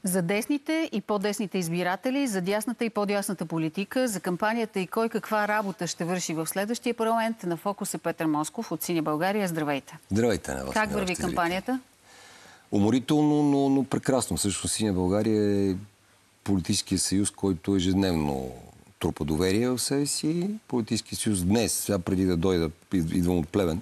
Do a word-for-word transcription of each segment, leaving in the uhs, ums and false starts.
За десните и по-десните избиратели, за дясната и по-дясната политика, за кампанията и кой каква работа ще върши в следващия парламент. На фокус е Петър Москов от Синя България. Здравейте! Здравейте на вас. Как върви кампанията? Уморително, но, но прекрасно. Също Синя България е политическия съюз, който ежедневно трупа доверие в себе си. Политическия съюз днес, сега преди да дойда, идвам от Плевен,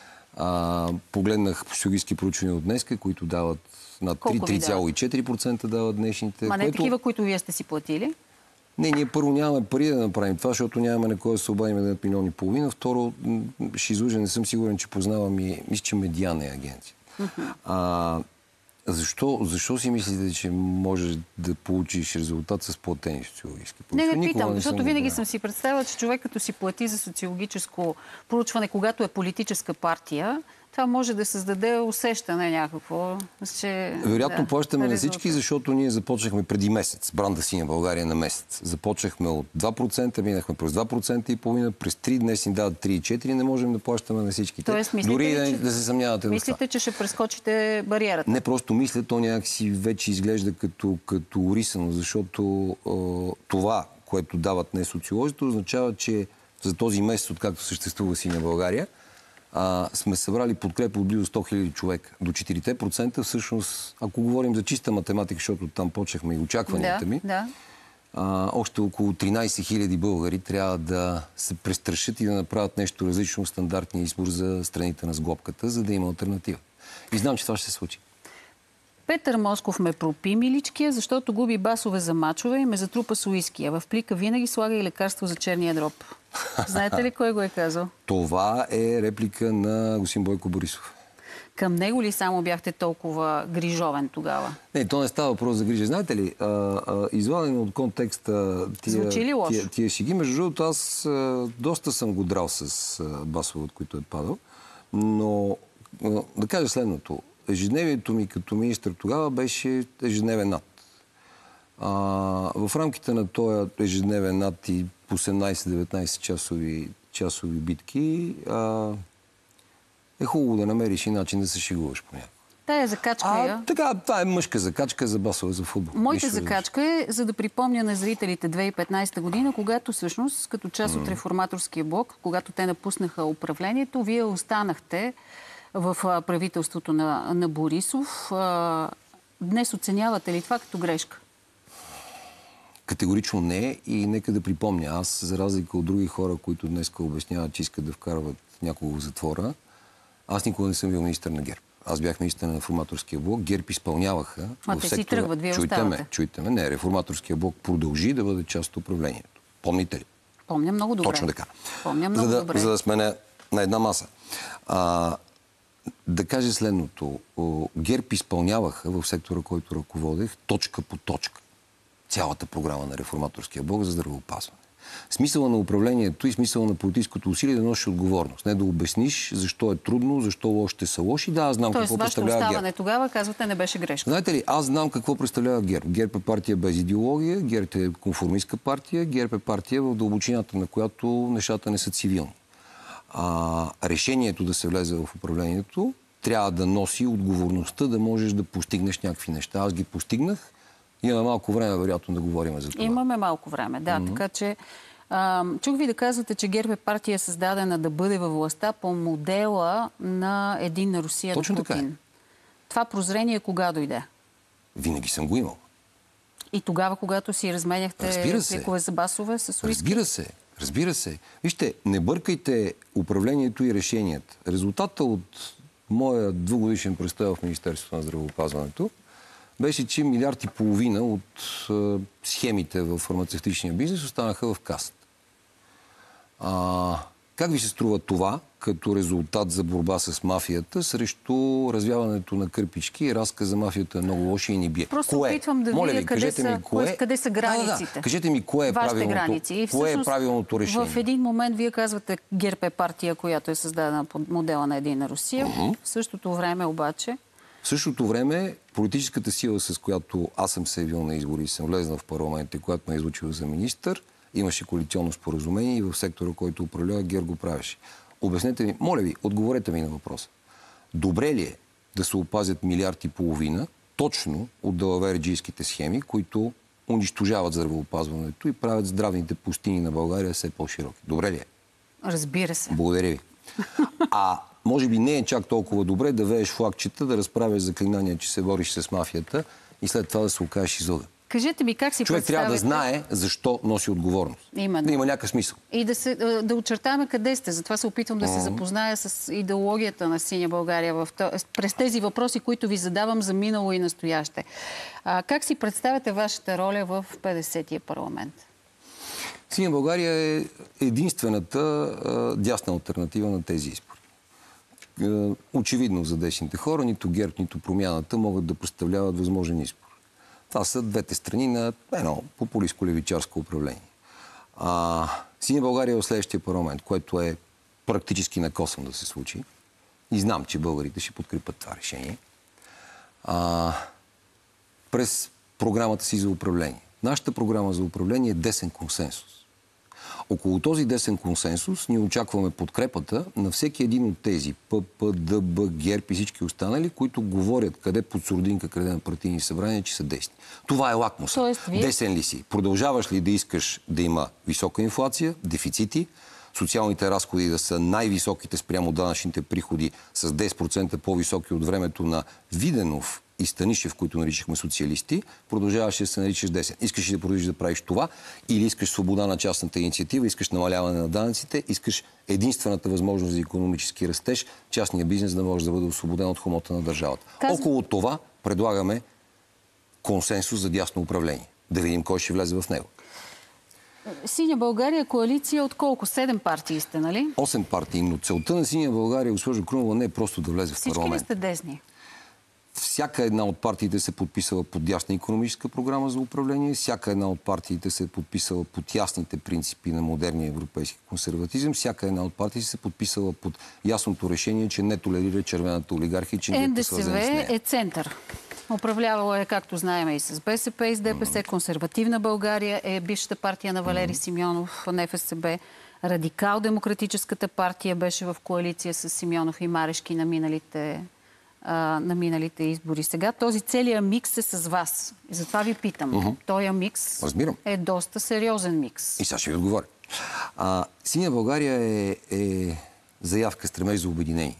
а, погледнах социологически проучвания от днеска, които дават над три цяло и четири процента дават днешните. Ма не което... такива, които вие сте си платили? Не, ние първо нямаме пари да направим това, защото нямаме на кой да се обадим да милион и половина. Второ, ще излъжа, не съм сигурен, че познавам и мисля, че Медиана е агенция. Uh-huh. А, защо, защо си мислите, че можеш да получиш резултат с платени социологически проучвания? Не, не питам, защото съм винаги съм си представила, че човек като си плати за социологическо проучване, когато е политическа партия, това може да създаде усещане някакво, че... Вероятно да, плащаме на всички, защото ние започнахме преди месец. Бранда Синя България на месец. Започнахме от два процента, минахме през два процента и половина, през три, днес ни дават три цяло и четири процента, не можем да плащаме на всичките. Тоест, мислите, дори ли, да, че... да се съмнявате. Мислите, че ще прескочите бариерата? Не, просто мисля, то някакси вече изглежда като, като урисано, защото е, това, което дават не социолозите, означава, че за този месец, откакто съществува Синя България, А, сме събрали подкрепа от близо сто хиляди човека. До четири процента всъщност, ако говорим за чиста математика, защото там почнахме и очакванията да, ми, да. А, още около тринайсет хиляди българи трябва да се престрашат и да направят нещо различно от стандартния избор за страните на сглобката, за да има алтернатива. И знам, че това ще се случи. Петър Москов ме пропи миличкия, защото губи басове за мачове и ме затрупа с уиски. А в плика винаги слага и лекарство за черния дроб. Знаете ли кой го е казал? Това е реплика на господин Бойко Борисов. Към него ли само бяхте толкова грижовен тогава? Не, то не става въпрос за грижа. Знаете ли, а, а, извадено от контекста тия, тия, тия шеги, между другото, аз а, доста съм го драл с а, басове, от които е падал, но а, да кажа следното. Ежедневието ми като министър тогава беше ежедневен над. А, в рамките на този ежедневен над и осемнайсет-деветнайсет часови, часови битки а, е хубаво да намериш и начин да се шегуваш понякога. Тая закачка а, я... Така, това е мъжка закачка за басове за футбол. Моята закачка е, за да припомня на зрителите две хиляди и петнайсета година, когато всъщност, като част от реформаторския блок, когато те напуснаха управлението, вие останахте в правителството на, на Борисов. Днес оценявате ли това като грешка? Категорично не, и нека да припомня. Аз, за разлика от други хора, които днес обясняват, че искат да вкарват някого в затвора, аз никога не съм бил министър на ГЕРБ. Аз бях министър на реформаторския блок. ГЕРБ изпълняваха... А те си тръгват, вие чуйте оставате. Ме, чуйте ме. Не, реформаторския блок продължи да бъде част от управлението. Помните ли? Помня много добре. Точно така. Помня много за да, добре. За да сме на, на една маса. А, да кажа следното. ГЕРБ изпълняваха в сектора, който ръководех, точка по точка цялата програма на реформаторския блок за здравеопазване. Смисъла на управлението и смисъла на политическото усилие да носиш отговорност. Не да обясниш защо е трудно, защо лошите са лоши. Да, аз знам Тоест, какво представлява ГЕРБ. Тоест, вашето оставане тогава, казвате, не беше грешка. Знаете ли, аз знам какво представлява ГЕРБ. ГЕРБ е партия без идеология, ГЕРБ е конформистка партия, ГЕРБ е партия, в дълбочината на която нещата не са цивилни. А, решението да се влезе в управлението трябва да носи отговорността да можеш да постигнеш някакви неща. Аз ги постигнах. Имаме малко време, вероятно, да говорим за това. Имаме малко време, да. Mm-hmm. Така че а, чух ви да казвате, че ГЕРБ е партия създадена да бъде във властта по модела на Единна Русия. Точно на Путин. така е. Това прозрение кога дойде? Винаги съм го имал. И тогава, когато си разменяхте пликове за басове с уиски? Разбира се. Разбира се. Вижте, не бъркайте управлението и решенията. Резултата от моя двугодишен престой в Министерството на здравеопазването беше, че милиард и половина от е, схемите в фармацевтичния бизнес останаха в касата. А, как ви се струва това като резултат за борба с мафията срещу развяването на кърпички и разказ за мафията е много лоша и ни бие? Просто кое? опитвам да Моля видя ви, къде, са, ми, кое... къде са границите. Да, да, да. Кажете ми, кое е, правилното, И кое е правилното решение? В един момент вие казвате, ГЕРБ е партия, която е създадена по модела на Единна Русия. Uh-huh. В същото време обаче... В същото време политическата сила, с която аз съм се явил на избори и съм влезнал в парламента и която ме е излучила за министър, имаше коалиционно споразумение и в сектора, който управлява, ГЕРБ го правеше. Обяснете ми, моля ви, отговорете ми на въпроса. Добре ли е да се опазят милиард и половина точно от далаверджийските схеми, които унищожават здравеопазването и правят здравните пустини на България все по-широки. Добре ли е? Разбира се. Благодаря ви. А може би не е чак толкова добре да вееш флагчета, да разправяш заклинания, че се бориш с мафията и след това да се окажеш излъган. Кажете ми, как си Човек представяте... трябва да знае защо носи отговорност. Именно. Да има някакъв смисъл. И да, се, да очертаваме къде сте. Затова се опитвам да се запозная с идеологията на Синя България в, през тези въпроси, които ви задавам за минало и настояще. А, как си представяте вашата роля в петдесетия парламент? Синя България е единствената а, дясна алтернатива на тези избори. А, очевидно за десните хора, нито ГЕРБ, нито Промяната могат да представляват възможен избор. Това са двете страни на едно популистко-левичарско управление. А, Синя България е в следващия парламент, което е практически накосан да се случи. И знам, че българите ще подкрепят това решение. А, през програмата си за управление. Нашата програма за управление е десен консенсус. Около този десен консенсус ние очакваме подкрепата на всеки един от тези П П, Д Б, ГЕРБ и всички останали, които говорят къде под сурдинка, къде на партийни събрания, че са десни. Това е лакмуса. Тоест, ви... Десен ли си? Продължаваш ли да искаш да има висока инфлация, дефицити, социалните разходи да са най-високите спрямо данъчните приходи с десет процента по-високи от времето на Виденов и Станишев, които наричахме социалисти, продължаваше да се наричаш десен. Искаш ли да продължиш да правиш това, или искаш свобода на частната инициатива, искаш намаляване на данъците, искаш единствената възможност за икономически растеж, частния бизнес да може да бъде освободен от хомота на държавата. Казвам... Около това предлагаме консенсус за дясно управление. Да видим кой ще влезе в него. Синя България е коалиция от колко? Седем партии сте, нали? Осем партии, но целта на Синя България, госпожо Крумова, не е просто да влезе в парламент. Всички ли сте десни? Всяка една от партиите се подписала под ясна икономическа програма за управление, всяка една от партиите се подписала под ясните принципи на модерния европейски консерватизъм, всяка една от партиите се подписала под ясното решение, че не толерира червената олигархия, че не е свързана с нея. е център. Управлявала е, както знаем, и с Б С П, и с Д П С. Консервативна България е бившата партия на Валери Симеонов, Н Ф С Б. Радикал-демократическата партия беше в коалиция с Симеонов и Марешки на миналите, а, на миналите избори. Сега този целият микс е с вас. И затова ви питам. Uh-huh. Този микс Разбирам. е доста сериозен микс. И сега ще ви отговоря. А, Синя България е, е заявка, стремеж за обединение.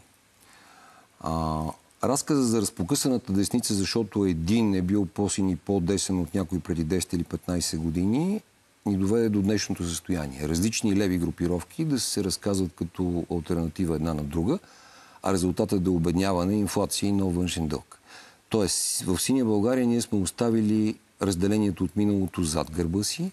А, разказа за разпокъсаната десница, защото един е бил по-син и по-десен от някой преди десет или петнайсет години, ни доведе до днешното състояние. Различни леви групировки да се разказват като алтернатива една на друга, а резултатът да е обедняване, инфлация и нов външен дълг. Тоест, в Синя България ние сме оставили разделението от миналото зад гърба си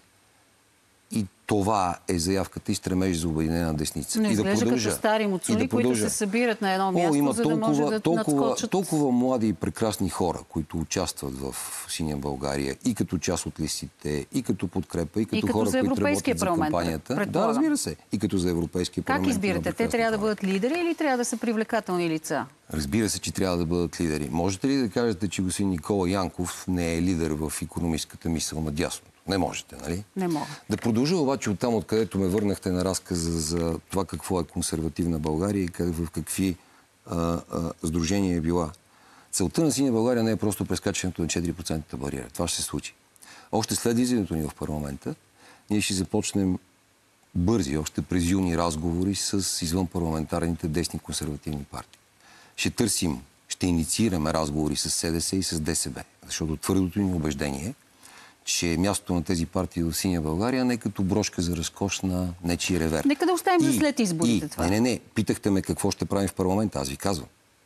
и това е заявката и стремеж за обединена десница. Не и изглежда да продължа, като стари муцуни, да които се събират на едно място, О, има за толкова, да може да толкова, надскочат. толкова млади и прекрасни хора, които участват в Синя България и като част от листите, и като подкрепа, и като, и като хора, които работят за кампанията. Да, разбира се. И като за Европейския парламент. Как избирате? Те трябва да бъдат лидери или трябва да са привлекателни лица? Разбира се, че трябва да бъдат лидери. Можете ли да кажете, че господин Никола Янков не е лидер в икономическата мисъл на дясно? Не можете, нали? Не мога. Да продължа обаче оттам, откъдето ме върнахте на разказа за това какво е консервативна България и в какви а, а, сдружения е била. Целта на Синя България не е просто прескачането на четири процента бариера. Това ще се случи. Още след излизането ни в парламента, ние ще започнем бързи, още през юни разговори с извънпарламентарните десни консервативни партии. Ще търсим, ще инициираме разговори с С Д С и с Д С Б, защото твърдото ни убеждение е, че мястото на тези партии в Синя България не е като брошка за разкош на нечи ревер. Нека да оставим за след изборите и, това. Не, не, не. Питахте ме какво ще правим в парламента. Аз ви казвам.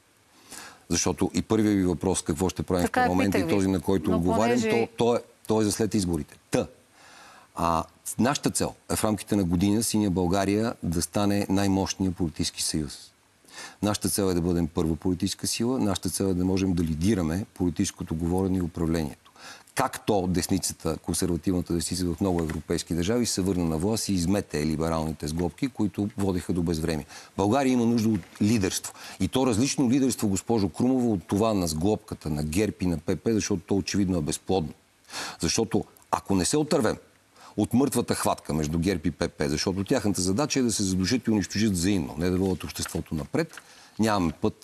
Защото и първият ви въпрос какво ще правим така в парламента и този, на който но отговарям, понеже... то, то, е, то е за след изборите. Та. А, нашата цел е в рамките на година Синя България да стане най-мощния политически съюз. Нашата цел е да бъдем първа политическа сила. Нашата цел е да можем да лидираме политическото говорене и управлението. Както десницата, консервативната десница в много европейски държави се върна на власт и измете либералните сглобки, които водеха до безвремие. България има нужда от лидерство. И то различно лидерство, госпожо Крумова, от това на сглобката, на ГЕРБ и на П П, защото то очевидно е безплодно. Защото ако не се отървем от мъртвата хватка между ГЕРБ и П П, защото тяхната задача е да се задушат и унищожат взаимно, не да водят обществото напред, нямаме път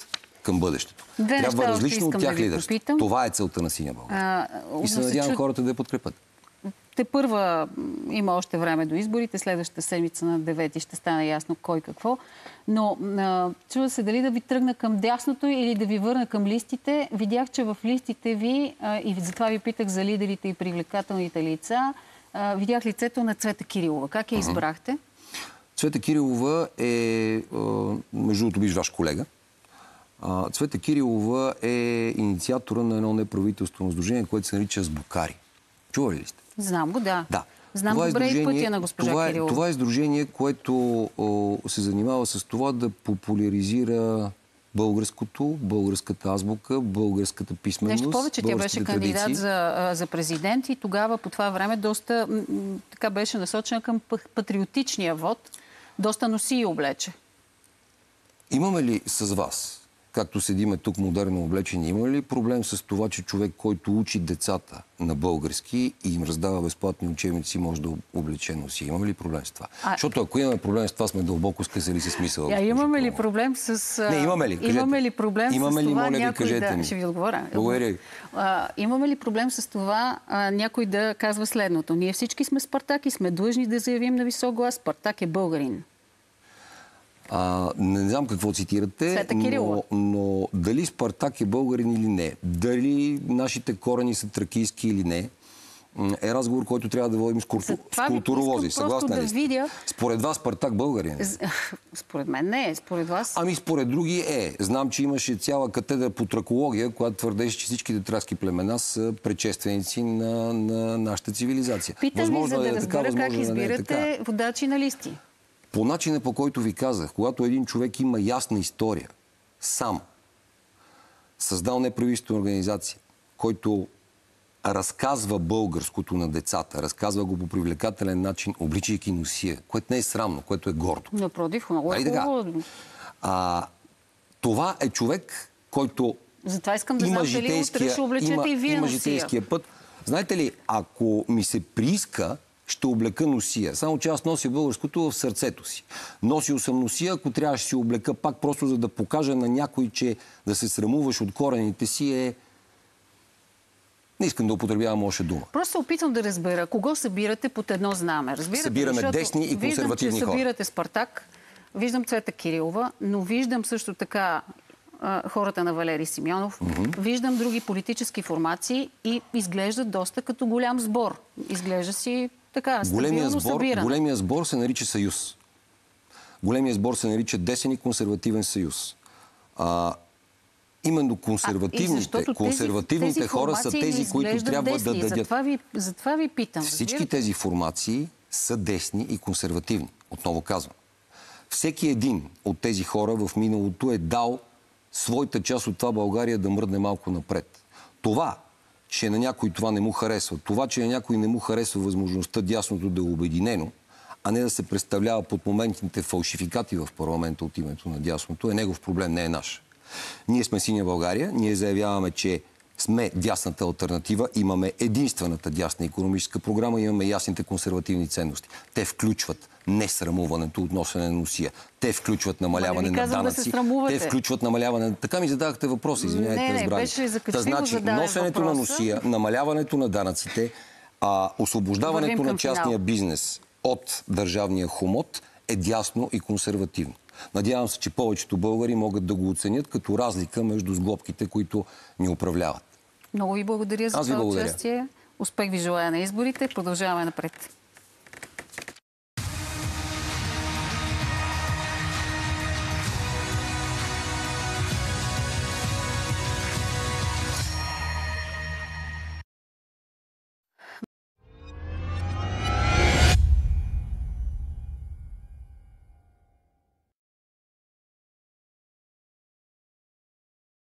към бъдещето. Две Трябва различно от тях да лидерство. Това е целта на Синя България. И се надявам чу... хората да я подкрепят. Те първа има още време до изборите. Следващата седмица на девети ще стане ясно кой какво. Но а, чува се дали да ви тръгна към дясното или да ви върна към листите. Видях, че в листите ви, а, и затова ви питах за лидерите и привлекателните лица, а, видях лицето на Цвета Кирилова. Как я избрахте? Цвета Кирилова е, между другото, биш ваш колега. Цвета Кирилова е инициатора на едно неправителствено сдружение, което се нарича Сбукари. Чували ли сте? Знам го, да. да. Знам това добре и пътя на госпожа това е, Кирилова. Това е сдружение, което о, се занимава с това да популяризира българското, българската азбука, българската писменост. Нещо повече, тя беше кандидат за, за президент и тогава по това време доста така беше насочена към патриотичния вод. Доста носи облече. Имаме ли с вас, както седиме тук модерно облечени, има ли проблем с това, че човек, който учи децата на български и им раздава безплатни учебници, може да облече носи? Имаме ли проблем с това? А... Защото ако имаме проблем с това, сме дълбоко скъсали се смисъл. Я, имаме ли проблем с... Не, имаме ли? Кажете. Имаме ли проблем имаме с ли, това моля някой ви, да... Ми. Ще ви отговоря. Благодаря. А, имаме ли проблем с това а, някой да казва следното? Ние всички сме Спартак и сме длъжни да заявим на висок глас: Спартак е българин. А, не знам какво цитирате, но, но дали Спартак е българин или не, дали нашите корени са тракийски или не, е разговор, който трябва да водим с, култу... с културолози. Съгласна да ли сте? Видя... Според вас Спартак българин е? Според мен не е. Според вас? Ами според други е. Знам, че имаше цяла катедра по тракология, която твърдеше, че всичките тракски племена са предшественици на, на нашата цивилизация. Питам възможно ви, за да е разбера така, как избирате е водачи на листи. По начина, по който ви казах, когато един човек има ясна история, сам, създал неправителствена организация, който разказва българското на децата, разказва го по привлекателен начин, обличайки носия, което не е срамно, което е гордо. Напротив, много е хубаво. А, това е човек, който затова искам да знам дали утре ще облечете и вие има носия. житейския път. Знаете ли, ако ми се прииска, ще облека носия. Само че аз нося българското в сърцето си. Носил съм носия, ако трябваше да си облека пак, просто за да покажа на някой, че да се срамуваш от корените си е... Не искам да употребявам още дума. Просто опитвам да разбера. Кого събирате под едно знаме? Разбирате, събираме защото десни и консервативни виждам, че хора. Събирате Спартак, виждам Цвета Кирилова, но виждам също така а, хората на Валери Симеонов, mm-hmm. виждам други политически формации и изглеждат доста като голям сбор. Изглежда си така, големия стабилно сбор, събиран. големия сбор се нарича съюз. Големия сбор се нарича десен и консервативен съюз. А, именно консервативните, а, консервативните тези, хора тези са тези, които трябва десни. да дадат. Затова ви, затова ви питам. Всички разбирате? тези формации са десни и консервативни. Отново казвам. Всеки един от тези хора в миналото е дал своята част от това България да мръдне малко напред. Това, че на някой това не му харесва, това, че на някой не му харесва възможността дясното да е обединено, а не да се представлява под моментните фалшификати в парламента от името на дясното, е негов проблем, не е наш. Ние сме Синя България, ние заявяваме, че сме дясната алтернатива, имаме единствената дясна икономическа програма, имаме ясните консервативни ценности. Те включват несрамуването от носене на носия. Те включват намаляване на данъци. Да те включват намаляване... Така ми зададахте въпроса, извинявайте, разбрали. Та, значи, носенето въпроса... на носия, намаляването на данъците, а, освобождаването на частния финал. Бизнес от държавния хомот е дясно и консервативно. Надявам се, че повечето българи могат да го оценят като разлика между сглобките, които ни управляват. Много ви благодаря за това участие. Успех ви желая на изборите. Продължаваме напред.